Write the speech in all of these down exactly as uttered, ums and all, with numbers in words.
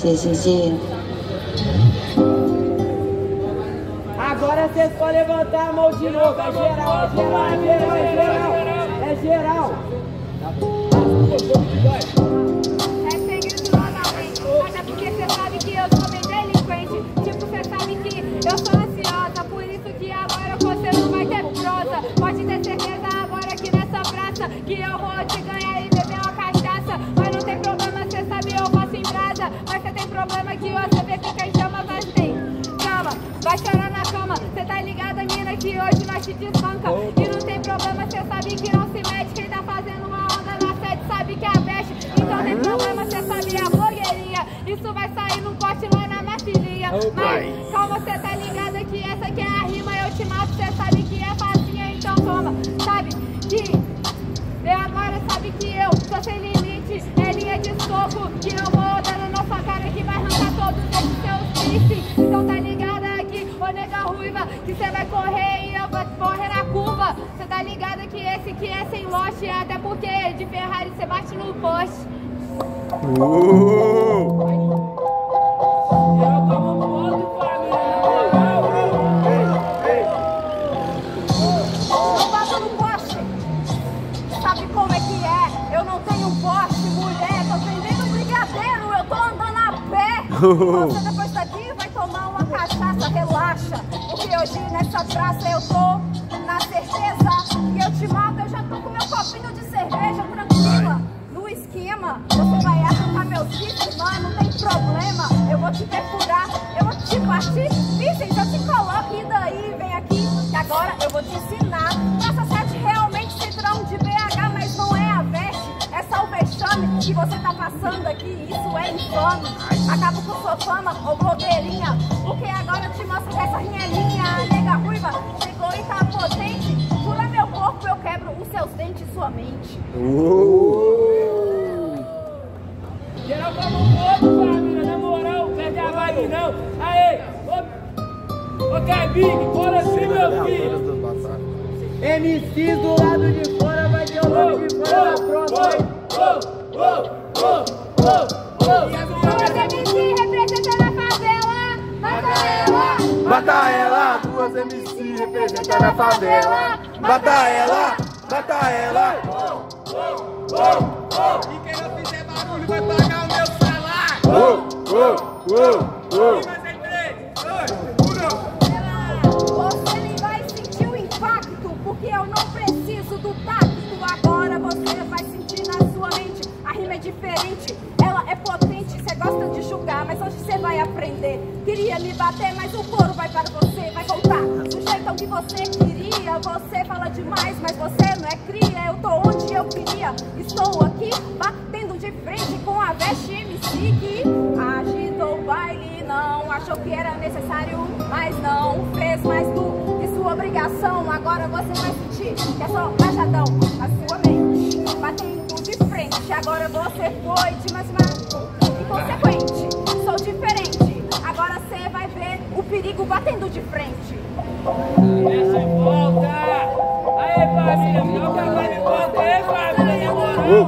G G G. Agora vocês podem levantar a mão de novo. É geral, é geral, é geral, é geral. É geral. É segredo normalmente. Até porque você sabe que eu sou bem delinquente. Tipo, você sabe que eu sou ansiosa. Por isso que agora você não vai ter prosa. Pode ter certeza agora aqui nessa praça que eu vou te ganhar e beber uma cachaça. Mas não tem problema, você sabe, eu faço em brasa. Mas você tem problema que você vê fica em chama, mas tem cama. Vai chorar na cama. Você tá ligada, mina, que hoje nós te desbanca. E não tem problema, você sabe que não se mete. Quem tá fazendo uma onda na sede sabe que é a veste. Então tem problema, você sabe a blogueirinha. Isso vai sair num pote lá na minha filhinha. Mas calma, você tá ligada que essa aqui é a rima. Eu te mato, você sabe que é facinha. Então toma, sabe que eu agora sabe que eu sou sem limite. É linha de soco que eu vou dando na sua cara que vai arrancar todos esses seus bifes. Então tá ligada aqui, ô nega ruiva, que você vai correr e eu vou correr na curva. Você tá ligada que esse aqui é sem lote. Até porque de Ferrari você bate no poste. Uh! Eu tomo foto, família. Eu bato no poste. Sabe como é que é? Eu não tenho poste, mulher. Tô vendendo brigadeiro, eu tô andando a pé. Você depois daqui vai tomar uma cachaça, relaxa. Porque hoje nessa praça eu tô na certeza que eu te mato. Eu já tô com meu copinho de cerveja tranquila. No esquema, você vai arrancar meus kits, mano, não tem problema. Eu vou te perfurar, eu vou te partir. Vicente, eu te coloco e daí vem aqui. Que agora eu vou te ensinar. Praça sete realmente centrão de B H, mas não é a veste. É só o vexame que você tá passando aqui. Isso é infame. Acabo com sua fama, ô blogueirinha. Porque agora eu te mostro que essa rinha é minha. A nega ruiva chegou e tá potente. Jura meu corpo, eu quebro os seus dentes e sua mente. Uh! Geral como um outro, família. Na moral, perde a vibe não. Aê, ô, ô Cabig, bora assim, meu filho. M Cs do lado de fora, vai ter o lado de fora na próxima. Ô, ô, ô, ô, ô. Duas M C representando a favela. Mata ela. Mata ela, duas M C representando a favela. Mata ela, mata ela. E quem não fizer barulho vai pagar o meu salário. Oh, oh, oh, oh. E mais em três, dois, um. Você nem vai sentir o impacto, porque eu não preciso do tacto. Agora você vai sentir na sua mente. A rima é diferente, ela é potente. Você gosta de julgar, mas hoje você vai aprender. Queria me bater, mas o couro vai para você. Vai voltar do jeitão que você queria. Você fala demais, mas você não é cria. Eu tô onde eu queria. Estou aqui batendo de frente com a veste M C que agitou o baile. Não achou que era necessário, mas não fez mais do que sua obrigação. Agora você vai sentir que é só rajadão na sua mente, batendo de frente. Agora você foi de mais uma inconsequente. Sou diferente, agora você vai ver o perigo batendo de frente. Deixa em volta. Aê, família, não quer mais de volta. Aê, família, na moral.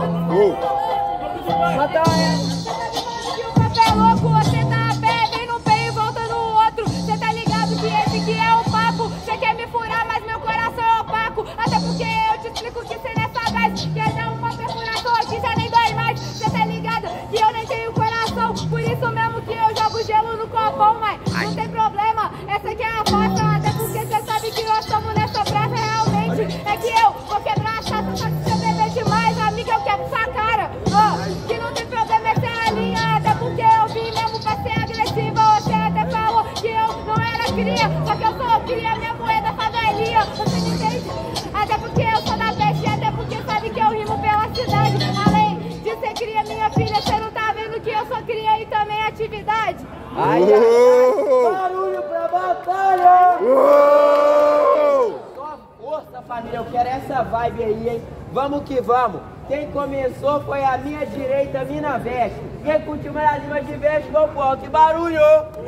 Mata ela. Você tá ligado que o papo é louco, você tá a pé, vem no pé e volta no outro. Você tá ligado que esse que é o papo. Você quer me furar, mas meu coração é opaco. Até porque eu te explico que você não é sagaz. Quer dar uma perfuração aqui, já nem dói mais. Você tá ligado que eu nem tenho coração. Por isso mesmo que eu jogo gelo no copão, mas não tem problema. Essa aqui é a força, até porque você sabe que nós estamos nessa praça realmente. É que eu vou quebrar a chata, só que você beber demais, amiga, eu quebro sua cara. Oh, que não tem problema, essa é a linha. Até porque eu vim mesmo pra ser agressiva. Você até falou que eu não era cria, só que eu sou cria, minha moeda favelinha. Você me entende? Até porque eu sou da peste, até porque sabe que eu rimo pela cidade. Além de ser cria, minha filha, você não tá vendo que eu sou cria e também atividade? Ai, ai, ai. Barulho pra batalha. Oh! Só força, família. Eu quero essa vibe aí, hein? Vamos que vamos. Quem começou foi a minha direita, Mina Veste. Quem continua na rima de veste, vamos pro alto. Que barulho!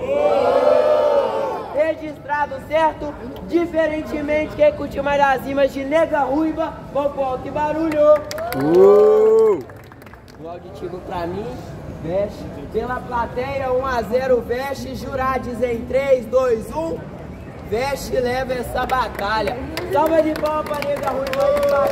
Oh! Registrado, certo? Diferentemente, quem curtiu mais as rimas de nega ruiva, vamos pro alto. Que barulho! Oh! O auditivo pra mim, Veste. Pela plateia, um a zero, Veste. Jurades em três, dois, um. Veste leva essa batalha. Salva de palmas, nega ruim,